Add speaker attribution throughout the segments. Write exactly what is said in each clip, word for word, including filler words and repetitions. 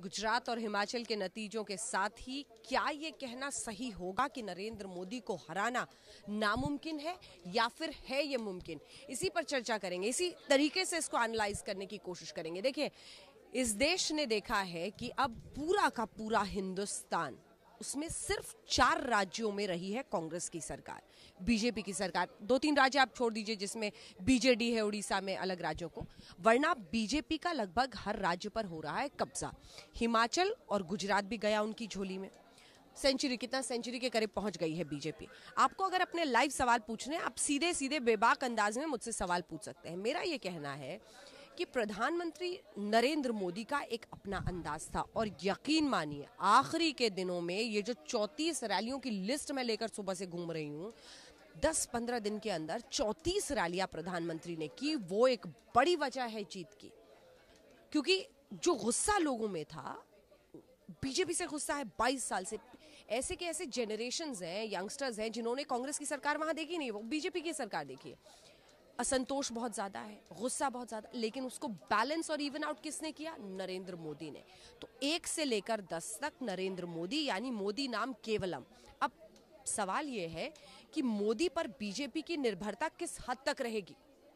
Speaker 1: गुजरात और हिमाचल के नतीजों के साथ ही क्या ये कहना सही होगा कि नरेंद्र मोदी को हराना नामुमकिन है या फिर है ये मुमकिन? इसी पर चर्चा करेंगे, इसी तरीके से इसको एनालाइज करने की कोशिश करेंगे। देखिए, इस देश ने देखा है कि अब पूरा का पूरा हिंदुस्तान, उसमें सिर्फ चार राज्यों में रही है कांग्रेस की सरकार, बीजेपी की सरकार। दो तीन राज्य आप छोड़ दीजिए जिसमें बीजेडी है, उड़ीसा में, अलग राज्यों को, वरना बीजेपी का लगभग हर राज्य पर हो रहा है कब्जा। हिमाचल और गुजरात भी गया उनकी झोली में। सेंचुरी, कितना सेंचुरी के करीब पहुंच गई है बीजेपी। आपको अगर अपने लाइव सवाल पूछने, आप सीधे सीधे बेबाक अंदाज में मुझसे सवाल पूछ सकते हैं। मेरा ये कहना है कि प्रधानमंत्री नरेंद्र मोदी का एक अपना अंदाज था, और यकीन मानिए आखिरी के दिनों में ये जो चौंतीस रैलियों की लिस्ट मैं लेकर सुबह से घूम रही हूं, दस पंद्रह दिन के अंदर चौंतीस रैलियां प्रधानमंत्री ने की। वो एक बड़ी वजह है जीत की, क्योंकि जो गुस्सा लोगों में था, बीजेपी से गुस्सा है बाईस साल से। ऐसे के ऐसे जनरेशंस हैं, यंगस्टर्स हैं जिन्होंने कांग्रेस की सरकार वहां देखी नहीं, वो बीजेपी की सरकार देखी है। असंतोष बहुत ज्यादा है, गुस्सा बहुत ज्यादा, लेकिन उसको बैलेंस और इवन आउट किसने किया? नरेंद्र मोदी ने। तो एक से लेकर दस तक नरेंद्र मोदी, यानी मोदी नाम केवलम। अब सवाल यह है कि मोदी पर बीजेपी की निर्भरता किस हद तक रहेगी?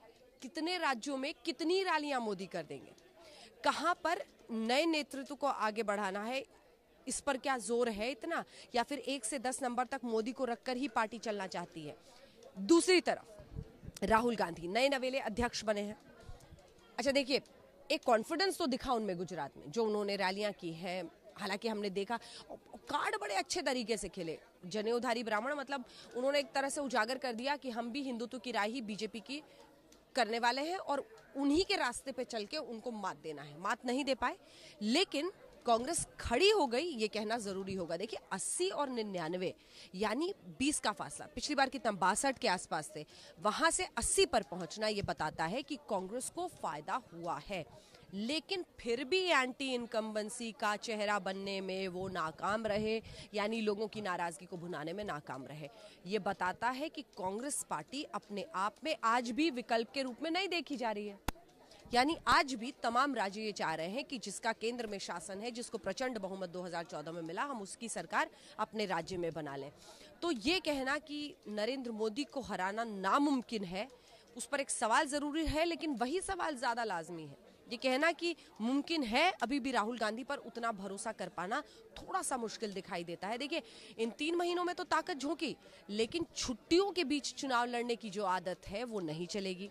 Speaker 1: कितने राज्यों में कितनी रैलियां मोदी कर देंगे? कहां पर नए नेतृत्व को आगे बढ़ाना है, इस पर क्या जोर है इतना, या फिर एक से दस नंबर तक मोदी को रखकर ही पार्टी चलना चाहती है? दूसरी तरफ राहुल गांधी नए नवेले अध्यक्ष बने हैं। अच्छा देखिए, एक कॉन्फिडेंस तो दिखा उनमें गुजरात में, जो उन्होंने रैलियां की हैं। हालांकि हमने देखा कार्ड बड़े अच्छे तरीके से खेले। जनेऊधारी ब्राह्मण, मतलब उन्होंने एक तरह से उजागर कर दिया कि हम भी हिंदुत्व की राह ही बीजेपी की करने वाले हैं और उन्हीं के रास्ते पे चल के उनको मात देना है। मात नहीं दे पाए, लेकिन कांग्रेस खड़ी हो गई, ये कहना जरूरी होगा। देखिए, अस्सी और निन्यानवे यानी बीस का फासला, पिछली बार कितना बासठ के आसपास थे, वहां से अस्सी पर पहुंचना ये बताता है कि कांग्रेस को फायदा हुआ है। लेकिन फिर भी एंटी इनकम्बेंसी का चेहरा बनने में वो नाकाम रहे, यानी लोगों की नाराजगी को भुनाने में नाकाम रहे। ये बताता है कि कांग्रेस पार्टी अपने आप में आज भी विकल्प के रूप में नहीं देखी जा रही है। यानी आज भी तमाम राज्य ये चाह रहे हैं कि जिसका केंद्र में शासन है, जिसको प्रचंड बहुमत दो हज़ार चौदह में मिला, हम उसकी सरकार अपने राज्य में बना लें। तो ये कहना कि नरेंद्र मोदी को हराना नामुमकिन है, उस पर एक सवाल जरूरी है, लेकिन वही सवाल ज्यादा लाजमी है। ये कहना कि मुमकिन है, अभी भी राहुल गांधी पर उतना भरोसा कर पाना थोड़ा सा मुश्किल दिखाई देता है। देखिए, इन तीन महीनों में तो ताकत झोंकी, लेकिन छुट्टियों के बीच चुनाव लड़ने की जो आदत है वो नहीं चलेगी।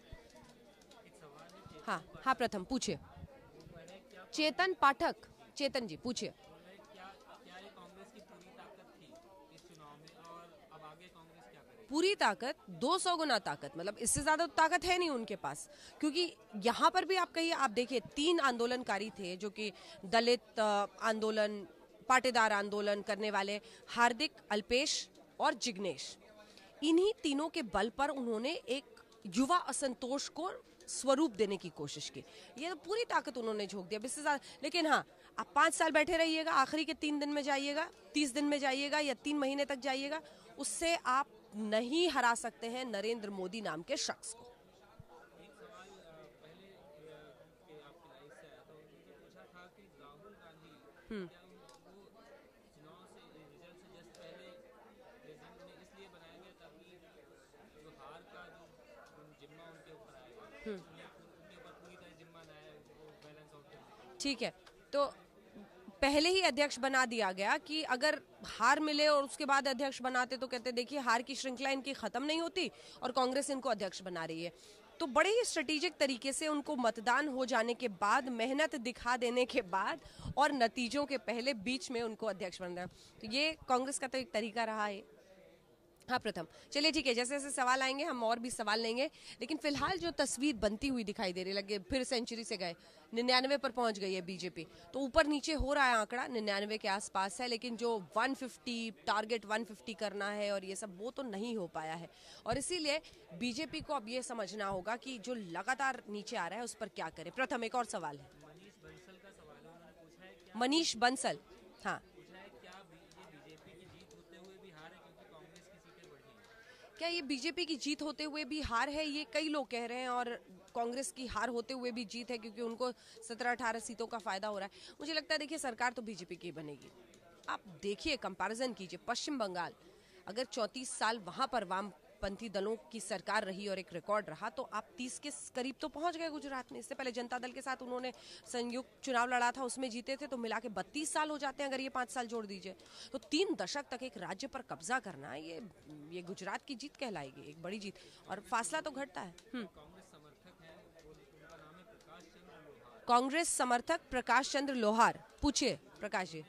Speaker 1: हाँ हाँ, प्रथम पूछिए। चेतन पाठक, चेतन जी पूछिए। पूरी ताकत, दो सौ गुना ताकत, मतलब इससे ज्यादा तो ताकत है नहीं उनके पास। क्योंकि यहाँ पर भी आप कहिए, आप देखिए, तीन आंदोलनकारी थे जो कि दलित आंदोलन, पाटीदार आंदोलन करने वाले, हार्दिक, अल्पेश और जिग्नेश। इन्हीं तीनों के बल पर उन्होंने एक युवा असंतोष को स्वरूप देने की कोशिश की। ये तो पूरी ताकत उन्होंने झोंक दिया, इससे ज्यादा। लेकिन हाँ, आप पांच साल बैठे रहिएगा, आखिरी के तीन दिन में जाइएगा, तीस दिन में जाइएगा या तीन महीने तक जाइएगा, उससे आप नहीं हरा सकते हैं नरेंद्र मोदी नाम के शख्स को। हम्म ठीक है, तो पहले ही अध्यक्ष बना दिया गया कि अगर हार मिले और उसके बाद अध्यक्ष बनाते तो कहते देखिए हार की श्रृंखला इनकी खत्म नहीं होती और कांग्रेस इनको अध्यक्ष बना रही है। तो बड़े ही स्ट्रेटेजिक तरीके से उनको मतदान हो जाने के बाद, मेहनत दिखा देने के बाद और नतीजों के पहले बीच में उनको अध्यक्ष बनना, तो ये कांग्रेस का तो एक तरीका रहा है। हाँ प्रथम, चलिए ठीक है, जैसे जैसे सवाल आएंगे हम और भी सवाल लेंगे, लेकिन फिलहाल जो तस्वीर बनती हुई दिखाई दे रही, लगे फिर सेंचुरी से गए, निन्यानवे पर पहुंच गई है बीजेपी। तो ऊपर नीचे हो रहा है आंकड़ा, निन्यानवे के आसपास है, लेकिन जो एक सौ पचास टारगेट एक सौ पचास करना है और ये सब, वो तो नहीं हो पाया है। और इसीलिए बीजेपी को अब ये समझना होगा कि जो लगातार नीचे आ रहा है उस पर क्या करे। प्रथम, एक और सवाल है मनीष बंसल, हाँ, क्या ये बीजेपी की जीत होते हुए भी हार है? ये कई लोग कह रहे हैं और कांग्रेस की हार होते हुए भी जीत है क्योंकि उनको सत्रह अठारह सीटों का फायदा हो रहा है। मुझे लगता है देखिए सरकार तो बीजेपी की बनेगी। आप देखिए, कंपैरिजन कीजिए, पश्चिम बंगाल अगर चौंतीस साल वहां पर वामपंथी दलों की सरकार रही और एक रिकॉर्ड रहा, तो आप तीस के करीब तो पहुंच गए गुजरात में। इससे पहले जनता दल के साथ उन्होंने संयुक्त चुनाव लड़ा था, उसमें जीते थे, तो मिला के बत्तीस साल हो जाते हैं अगर ये पांच साल जोड़ दीजिए। तो तीन दशक तक एक राज्य पर कब्जा करना, ये ये गुजरात की जीत कहलाएगी, एक बड़ी जीत, और फासला तो घटता है। कांग्रेस समर्थक प्रकाश चंद्र लोहार, पूछिए प्रकाश जी।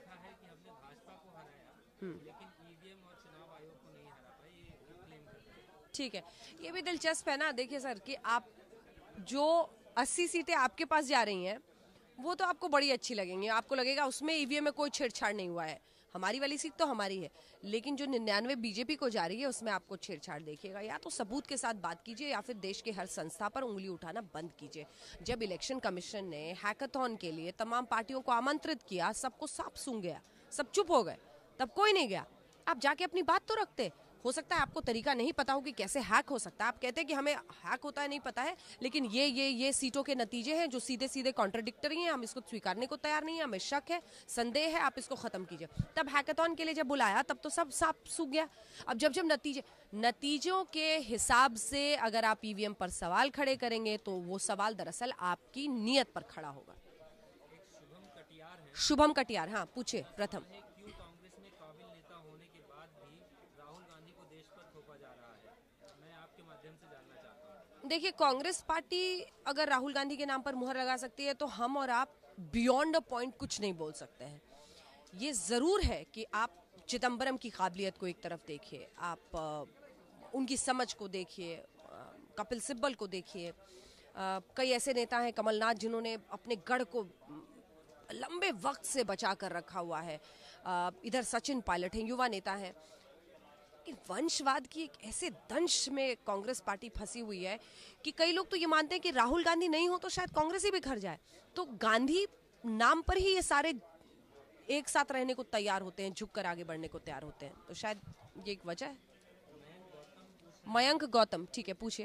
Speaker 1: ठीक है, ये भी दिलचस्प है ना। देखिए सर कि आप जो अस्सी सीटें आपके पास जा रही हैं वो तो आपको बड़ी अच्छी लगेंगी, आपको लगेगा उसमें ईवीएम में कोई छेड़छाड़ नहीं हुआ है, हमारी वाली सीट तो हमारी है। लेकिन जो निन्यानवे बीजेपी को जा रही है उसमें आपको छेड़छाड़ देखिएगा। या तो सबूत के साथ बात कीजिए या फिर देश के हर संस्था पर उंगली उठाना बंद कीजिए। जब इलेक्शन कमीशन ने हैकाथॉन के लिए तमाम पार्टियों को आमंत्रित किया, सबको साफ सूंघ गया, सब चुप हो गए, तब कोई नहीं गया। आप जाके अपनी बात तो रखते। हो सकता है आपको तरीका नहीं पता हो कि कैसे हैक हो सकता है, आप कहते हैं कि हमें हैक होता है नहीं पता है, लेकिन ये ये ये सीटों के नतीजे हैं जो सीधे सीधे कॉन्ट्राडिक्टरी हैं, हम इसको स्वीकारने को तैयार नहीं है, हमें शक है, संदेह है, आप इसको खत्म कीजिए। तब हैकाथॉन के लिए जब बुलाया तब तो सब साफ सूख गया। अब जब जब नतीजे नतीजों के हिसाब से अगर आप ईवीएम पर सवाल खड़े करेंगे तो वो सवाल दरअसल आपकी नीयत पर खड़ा होगा। शुभम कटियार, हाँ पूछिए प्रथम। देखिए, कांग्रेस पार्टी अगर राहुल गांधी के नाम पर मुहर लगा सकती है तो हम और आप बियॉन्ड अ पॉइंट कुछ नहीं बोल सकते हैं। ये जरूर है कि आप चिदम्बरम की काबिलियत को एक तरफ देखिए, आप आ, उनकी समझ को देखिए, कपिल सिब्बल को देखिए, कई ऐसे नेता हैं, कमलनाथ, जिन्होंने अपने गढ़ को लंबे वक्त से बचा कर रखा हुआ है। आ, इधर सचिन पायलट हैं, युवा नेता हैं। कि वंशवाद की एक ऐसे दंश में कांग्रेस पार्टी फंसी हुई है कि कई लोग तो ये मानते हैं कि राहुल गांधी नहीं हो तो शायद कांग्रेस ही बिखर जाए। तो गांधी नाम पर ही ये सारे एक साथ रहने को तैयार होते हैं, झुककर आगे बढ़ने को तैयार होते हैं, तो शायद ये एक वजह है। मयंक गौतम, ठीक है पूछिए।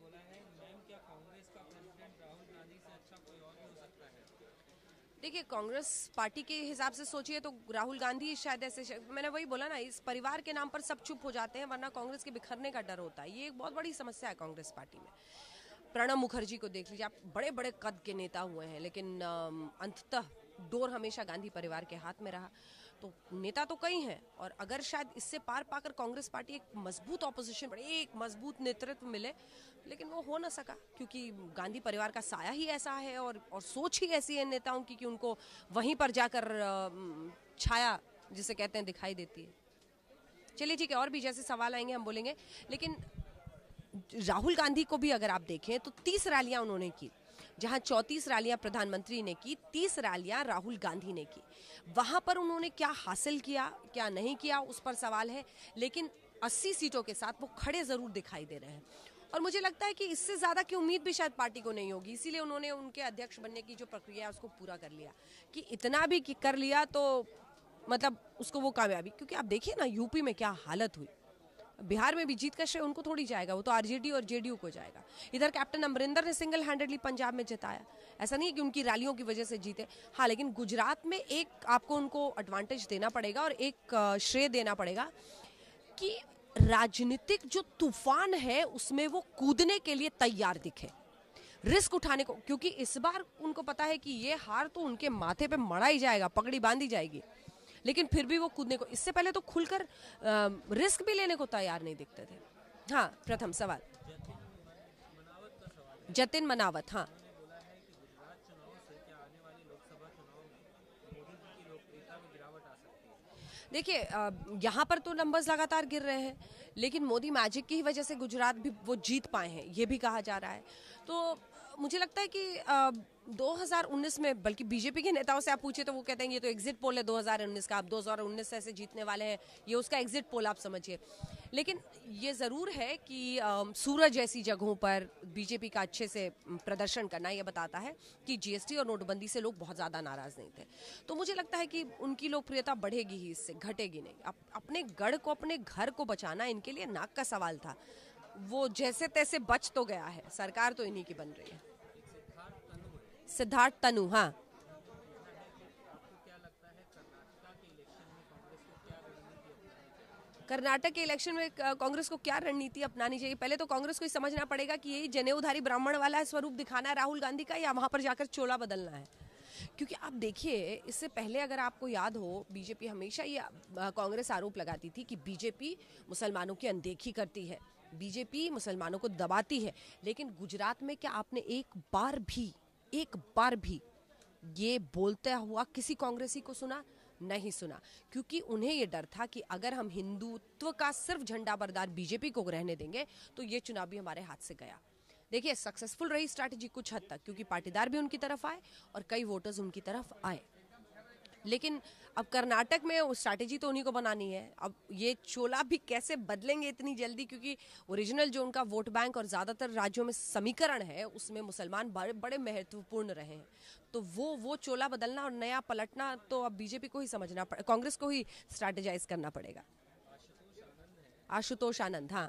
Speaker 1: देखिए, कांग्रेस पार्टी के हिसाब से सोचिए तो राहुल गांधी शायद ऐसे, मैंने वही बोला ना, इस परिवार के नाम पर सब चुप हो जाते हैं, वरना कांग्रेस के बिखरने का डर होता है। ये एक बहुत बड़ी समस्या है कांग्रेस पार्टी में। प्रणब मुखर्जी को देख लीजिए, आप बड़े बड़े कद के नेता हुए हैं, लेकिन अंततः डोर हमेशा गांधी परिवार के हाथ में रहा। तो नेता तो कई हैं, और अगर शायद इससे पार पाकर कांग्रेस पार्टी एक मजबूत ऑपोजिशन, बड़े एक मजबूत नेतृत्व मिले, लेकिन वो हो ना सका क्योंकि गांधी परिवार का साया ही ऐसा है और और सोच ही ऐसी है नेताओं की कि उनको वहीं पर जाकर छाया जिसे कहते हैं दिखाई देती है। चलिए ठीक है, और भी जैसे सवाल आएंगे हम बोलेंगे। लेकिन राहुल गांधी को भी अगर आप देखें तो तीस रैलियां उन्होंने की, जहां चौंतीस रैलियां प्रधानमंत्री ने की, तीस रैलियां राहुल गांधी ने की। वहां पर उन्होंने क्या हासिल किया, क्या नहीं किया, उस पर सवाल है, लेकिन अस्सी सीटों के साथ वो खड़े जरूर दिखाई दे रहे हैं। और मुझे लगता है कि इससे ज्यादा की उम्मीद भी शायद पार्टी को नहीं होगी, इसीलिए उन्होंने उनके अध्यक्ष बनने की जो प्रक्रिया है उसको पूरा कर लिया। कि इतना भी कर लिया तो मतलब उसको वो कामयाबी, क्योंकि आप देखिए ना यूपी में क्या हालत हुई, बिहार में भी जीत का श्रेय उनको थोड़ी जाएगा, वो तो आरजेडी और जेडीयू को जाएगा। इधर कैप्टन अमरिंदर ने सिंगल हैंडेडली पंजाब में जिताया, ऐसा नहीं है कि उनकी रैलियों की वजह से जीते। हाँ, लेकिन गुजरात में एक आपको उनको एडवांटेज देना पड़ेगा और एक श्रेय देना पड़ेगा कि राजनीतिक जो तूफान है उसमें वो कूदने के लिए तैयार दिखे, रिस्क उठाने को, क्योंकि इस बार उनको पता है कि ये हार तो उनके माथे पे मड़ा ही जाएगा, पगड़ी बांधी जाएगी, लेकिन फिर भी वो कूदने को, इससे पहले तो खुलकर रिस्क भी लेने को तैयार नहीं दिखते थे। हाँ, प्रथम सवाल जतिन मनावत। हाँ, देखिए यहाँ पर तो नंबर्स लगातार गिर रहे हैं, लेकिन मोदी मैजिक की ही वजह से गुजरात भी वो जीत पाए हैं, ये भी कहा जा रहा है। तो मुझे लगता है कि दो हज़ार उन्नीस में, बल्कि बीजेपी के नेताओं से आप पूछे तो वो कहते हैं ये तो एग्जिट पोल है दो हज़ार उन्नीस का, आप दो हज़ार उन्नीस से ऐसे जीतने वाले हैं, ये उसका एग्जिट पोल आप समझिए। लेकिन ये ज़रूर है कि सूरत जैसी जगहों पर बीजेपी का अच्छे से प्रदर्शन करना ये बताता है कि जीएसटी और नोटबंदी से लोग बहुत ज़्यादा नाराज़ नहीं थे। तो मुझे लगता है कि उनकी लोकप्रियता बढ़ेगी ही, इससे घटेगी नहीं। अप, अपने गढ़ को, अपने घर को बचाना इनके लिए नाक का सवाल था। वो जैसे तैसे बच तो गया है, सरकार तो इन्हीं की बन रही है। सिद्धार्थ तनु, हाँ। कर्नाटक के इलेक्शन में कांग्रेस को क्या रणनीति अपनानी चाहिए? पहले तो कांग्रेस को समझना पड़ेगा कि यही जनेऊधारी ब्राह्मण वाला स्वरूप दिखाना है राहुल गांधी का, या वहां पर जाकर चोला बदलना है। क्योंकि आप देखिए, इससे पहले अगर आपको याद हो, बीजेपी हमेशा ये कांग्रेस आरोप लगाती थी कि बीजेपी मुसलमानों की अनदेखी करती है, बीजेपी मुसलमानों को दबाती है। लेकिन गुजरात में क्या आपने एक बार भी एक बार भी ये बोलते हुआ किसी कांग्रेसी को सुना? नहीं सुना। क्योंकि उन्हें ये डर था कि अगर हम हिंदुत्व का सिर्फ झंडा बरदार बीजेपी को रहने देंगे तो ये चुनाव भी हमारे हाथ से गया। देखिए, सक्सेसफुल रही स्ट्रैटेजी कुछ हद तक, क्योंकि पाटीदार भी उनकी तरफ आए और कई वोटर्स उनकी तरफ आए। लेकिन अब कर्नाटक में वो स्ट्रैटेजी तो उन्हीं को बनानी है। अब ये चोला भी कैसे बदलेंगे इतनी जल्दी, क्योंकि ओरिजिनल जो उनका वोट बैंक और ज़्यादातर राज्यों में समीकरण है उसमें मुसलमान बड़े बड़े महत्वपूर्ण रहे हैं। तो वो वो चोला बदलना और नया पलटना तो अब बीजेपी को ही समझना पड़े, कांग्रेस को ही स्ट्रैटेजाइज करना पड़ेगा। आशुतोष आनंद, हाँ।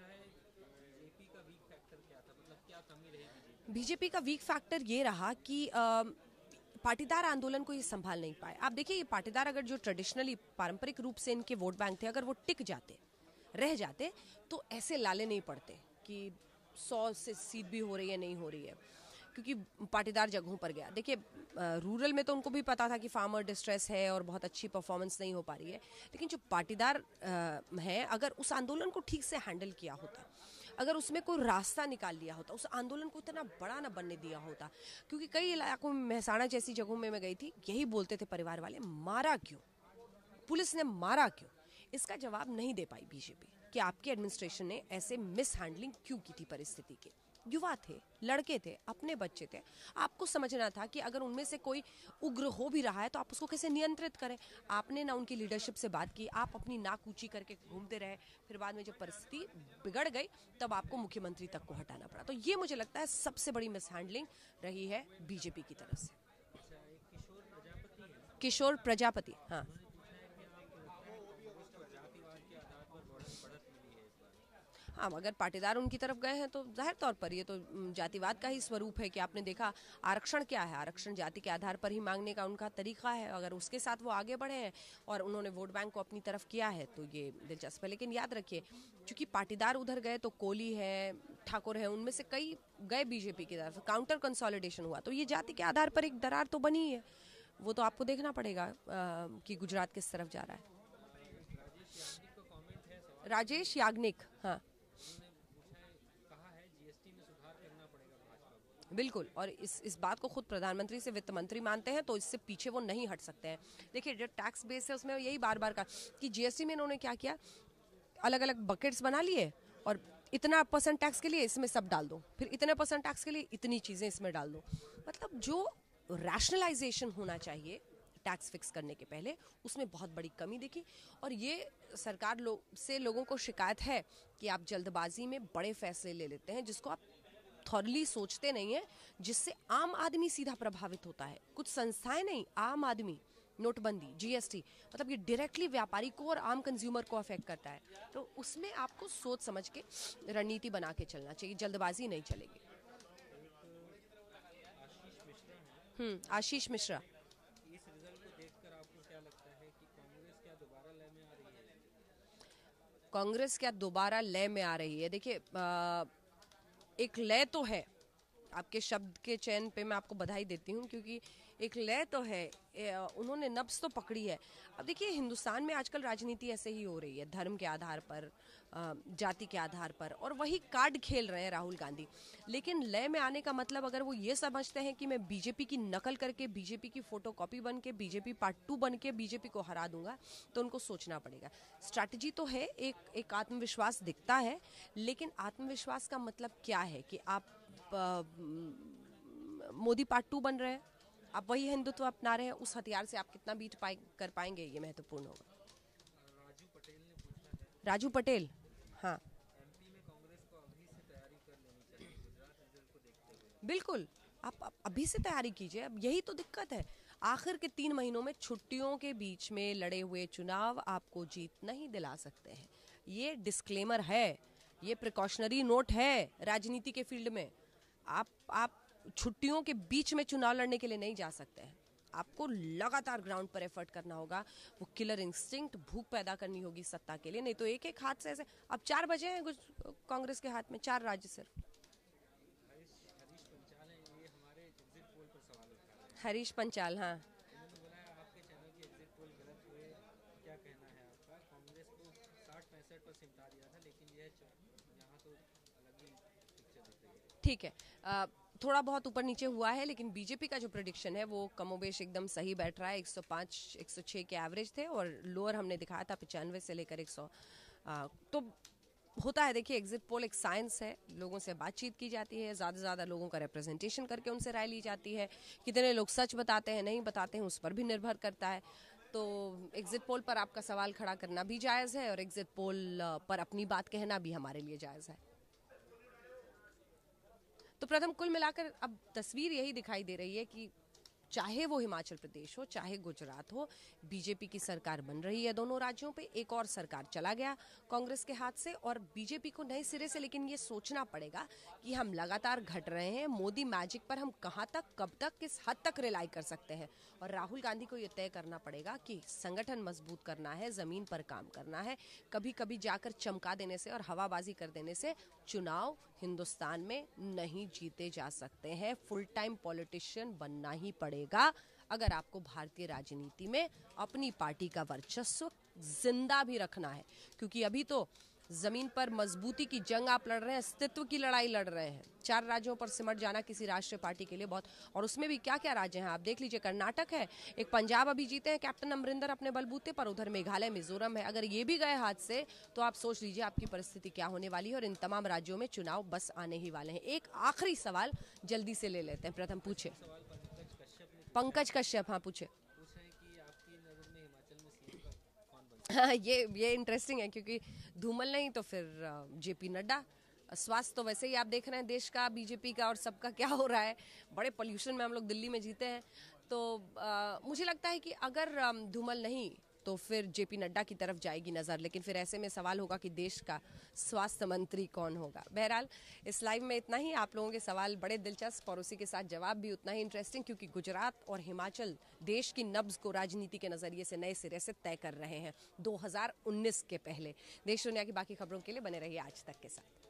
Speaker 1: बीजेपी का वीक फैक्टर ये रहा कि आ, पाटीदार आंदोलन को ये संभाल नहीं पाए। आप देखिए, ये पाटीदार अगर जो ट्रेडिशनली पारंपरिक रूप से इनके वोट बैंक थे, अगर वो टिक जाते, रह जाते, तो ऐसे लाले नहीं पड़ते कि सौ से सीट भी हो रही है नहीं हो रही है, क्योंकि पाटीदार जगहों पर गया। देखिए, रूरल में तो उनको भी पता था कि फार्मर डिस्ट्रेस है और बहुत अच्छी परफॉर्मेंस नहीं हो पा रही है। लेकिन जो पाटीदार हैं, अगर उस आंदोलन को ठीक से हैंडल किया होता, अगर उसमें कोई रास्ता निकाल लिया होता, उस आंदोलन को इतना बड़ा ना बनने दिया होता। क्योंकि कई इलाकों में, महसाणा जैसी जगहों में मैं गई थी, यही बोलते थे परिवार वाले, मारा क्यों, पुलिस ने मारा क्यों? इसका जवाब नहीं दे पाई बीजेपी कि आपकी एडमिनिस्ट्रेशन ने ऐसे मिस हैंडलिंग क्यों की थी परिस्थिति की। युवा थे, लड़के थे, अपने बच्चे थे, आपको समझना था कि अगर उनमें से कोई उग्र हो भी रहा है तो आप उसको कैसे नियंत्रित करें। आपने ना उनकी लीडरशिप से बात की, आप अपनी नाक ऊंची करके घूमते रहे। फिर बाद में जब परिस्थिति बिगड़ गई तब आपको मुख्यमंत्री तक को हटाना पड़ा। तो ये मुझे लगता है सबसे बड़ी मिस हैंडलिंग रही है बीजेपी की तरफ से। किशोर प्रजापति, हाँ। हाँ, अगर पाटीदार उनकी तरफ गए हैं तो जाहिर तौर पर ये तो जातिवाद का ही स्वरूप है कि आपने देखा आरक्षण क्या है, आरक्षण जाति के आधार पर ही मांगने का उनका तरीका है। अगर उसके साथ वो आगे बढ़े हैं और उन्होंने वोट बैंक को अपनी तरफ किया है तो ये दिलचस्प है। लेकिन याद रखिए, चूंकि पाटीदार उधर गए तो कोली है, ठाकुर है, उनमें से कई गए बीजेपी की तरफ, काउंटर कंसोलिडेशन हुआ, तो ये जाति के आधार पर एक दरार तो बनी है। वो तो आपको देखना पड़ेगा आ, कि गुजरात किस तरफ जा रहा है। राजेश याग्निक, हाँ, बिल्कुल। और इस इस बात को खुद प्रधानमंत्री से वित्त मंत्री मानते हैं, तो इससे पीछे वो नहीं हट सकते हैं। देखिए, जो टैक्स बेस है उसमें यही बार बार कहा कि जीएसटी में इन्होंने क्या किया, अलग अलग बकेट्स बना लिए और इतना परसेंट टैक्स के लिए इसमें सब डाल दो, फिर इतने परसेंट टैक्स के लिए इतनी चीज़ें इसमें डाल दो। मतलब जो रैशनलाइजेशन होना चाहिए टैक्स फिक्स करने के पहले, उसमें बहुत बड़ी कमी दिखी। और ये सरकार लो, से लोगों को शिकायत है कि आप जल्दबाजी में बड़े फैसले ले लेते हैं जिसको आप थॉरली सोचते नहीं है, जिससे आम आदमी सीधा प्रभावित होता है। कुछ संस्थाएं नहीं, आम आदमी। नोटबंदी, जीएसटी, मतलब ये डायरेक्टली व्यापारी को और आम कंज्यूमर को अफेक्ट करता है। तो उसमें आपको सोच समझ के रणनीति बना के चलना चाहिए, जल्दबाजी नहीं चलेगी। हम्म आशीष मिश्रा, कांग्रेस क्या दोबारा लय में आ रही है? देखिए, एक लय तो है, आपके शब्द के चयन पे मैं आपको बधाई देती हूँ, क्योंकि एक लय तो है, उन्होंने नब्ज तो पकड़ी है। अब देखिए, हिंदुस्तान में आजकल राजनीति ऐसे ही हो रही है, धर्म के आधार पर, जाति के आधार पर, और वही कार्ड खेल रहे हैं राहुल गांधी। लेकिन लय में आने का मतलब, अगर वो ये समझते हैं कि मैं बीजेपी की नकल करके, बीजेपी की फोटोकॉपी बन के, बीजेपी पार्ट टू बन के बीजेपी को हरा दूंगा, तो उनको सोचना पड़ेगा। स्ट्रैटेजी तो है, एक एक आत्मविश्वास दिखता है, लेकिन आत्मविश्वास का मतलब क्या है कि आप मोदी पार्ट टू बन रहे हैं, आप वही हिंदुत्व अपना रहे हैं, उस हथियार से आप कितना बीट पाए कर पाएंगे, ये महत्वपूर्ण होगा। राजू पटेल, हाँ, बिल्कुल, आप अभी से तैयारी कीजिए। अब यही तो दिक्कत है, आखिर के तीन महीनों में छुट्टियों के बीच में लड़े हुए चुनाव आपको जीत नहीं दिला सकते हैं। ये डिस्क्लेमर है, ये प्रिकॉशनरी नोट है राजनीति के फील्ड में। आप आप छुट्टियों के बीच में चुनाव लड़ने के लिए नहीं जा सकते हैं। आपको लगातार ग्राउंड पर एफर्ट करना होगा, वो किलर इंस्टिंक्ट, भूख पैदा करनी होगी सत्ता के लिए। नहीं तो एक एक हाथ से ऐसे, अब चार बजे हैं कांग्रेस के हाथ में, चार राज्य सिर्फ। हरीश पंचाल, हाँ, ठीक है, आ, थोड़ा बहुत ऊपर नीचे हुआ है, लेकिन बीजेपी का जो प्रेडिक्शन है वो कमोबेश एकदम सही बैठ रहा है। एक सौ पाँच एक सौ छह के एवरेज थे और लोअर हमने दिखाया था पचानवे से लेकर एक सौ। आ, तो होता है, देखिए एग्जिट पोल एक साइंस है, लोगों से बातचीत की जाती है, ज़्यादा से ज़्यादा लोगों का रिप्रेजेंटेशन करके उनसे राय ली जाती है। कितने लोग सच बताते हैं नहीं बताते हैं उस पर भी निर्भर करता है। तो एग्जिट पोल पर आपका सवाल खड़ा करना भी जायज़ है और एग्जिट पोल पर अपनी बात कहना भी हमारे लिए जायज़ है। तो प्रथम, कुल मिलाकर अब तस्वीर यही दिखाई दे रही है कि चाहे वो हिमाचल प्रदेश हो चाहे गुजरात हो, बीजेपी की सरकार बन रही है दोनों राज्यों पे। एक और सरकार चला गया कांग्रेस के हाथ से और बीजेपी को नए सिरे से लेकिन ये सोचना पड़ेगा कि हम लगातार घट रहे हैं। मोदी मैजिक पर हम कहां तक, कब तक, किस हद तक रिलाई कर सकते हैं। और राहुल गांधी को ये तय करना पड़ेगा कि संगठन मजबूत करना है, जमीन पर काम करना है। कभी कभी जाकर चमका देने से और हवाबाजी कर देने से चुनाव हिंदुस्तान में नहीं जीते जा सकते हैं। फुल टाइम पॉलिटिशियन बनना ही पड़ेगा अगर आपको भारतीय राजनीति में अपनी पार्टी का वर्चस्व जिंदा भी रखना है। क्योंकि अभी तो जमीन पर मजबूती की जंग आप लड़ रहे हैं, अस्तित्व की लड़ाई लड़ रहे हैं। चार राज्यों पर सिमट जाना किसी राष्ट्रीय पार्टी के लिए बहुत, और उसमें भी क्या क्या राज्य हैं आप देख लीजिए। कर्नाटक है, एक पंजाब अभी जीते हैं कैप्टन अमरिंदर अपने बलबूते पर, उधर मेघालय मिजोरम है। अगर ये भी गए हाथ से तो आप सोच लीजिए आपकी परिस्थिति क्या होने वाली है। और इन तमाम राज्यों में चुनाव बस आने ही वाले हैं। एक आखिरी सवाल जल्दी से ले लेते हैं, प्रथम पूछे। पंकज कश्यप, हाँ पूछे। हाँ, ये ये इंटरेस्टिंग है क्योंकि धूमल नहीं तो फिर जेपी नड्डा। स्वास्थ्य तो वैसे ही आप देख रहे हैं देश का, बीजेपी का और सबका क्या हो रहा है। बड़े पोल्यूशन में हम लोग दिल्ली में जीते हैं। तो आ, मुझे लगता है कि अगर धूमल नहीं तो फिर जेपी नड्डा की तरफ जाएगी नज़र। लेकिन फिर ऐसे में सवाल होगा कि देश का स्वास्थ्य मंत्री कौन होगा। बहरहाल इस लाइव में इतना ही। आप लोगों के सवाल बड़े दिलचस्प और उसी के साथ जवाब भी उतना ही इंटरेस्टिंग, क्योंकि गुजरात और हिमाचल देश की नब्ज को राजनीति के नज़रिए से नए सिरे से तय कर रहे हैं दो हज़ार उन्नीस के पहले। देश दुनिया की बाकी खबरों के लिए बने रहिए आज तक के साथ।